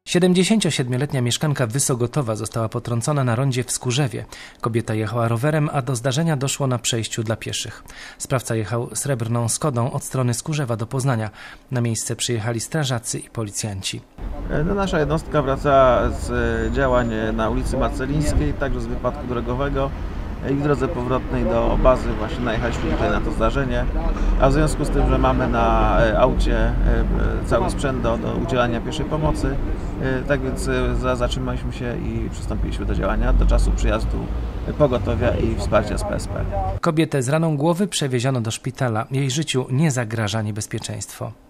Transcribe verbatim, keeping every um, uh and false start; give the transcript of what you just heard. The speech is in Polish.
siedemdziesięciosiedmioletnia mieszkanka Wysogotowa została potrącona na rondzie w Skórzewie. Kobieta jechała rowerem, a do zdarzenia doszło na przejściu dla pieszych. Sprawca jechał srebrną Skodą od strony Skórzewa do Poznania. Na miejsce przyjechali strażacy i policjanci. No, nasza jednostka wraca z działań na ulicy Marcelińskiej, także z wypadku drogowego. I w drodze powrotnej do bazy właśnie najechaliśmy tutaj na to zdarzenie, a w związku z tym, że mamy na aucie cały sprzęt do, do udzielania pierwszej pomocy, tak więc zatrzymaliśmy się i przystąpiliśmy do działania do czasu przyjazdu pogotowia i wsparcia z P S P. Kobietę z raną głowy przewieziono do szpitala. Jej życiu nie zagraża niebezpieczeństwo.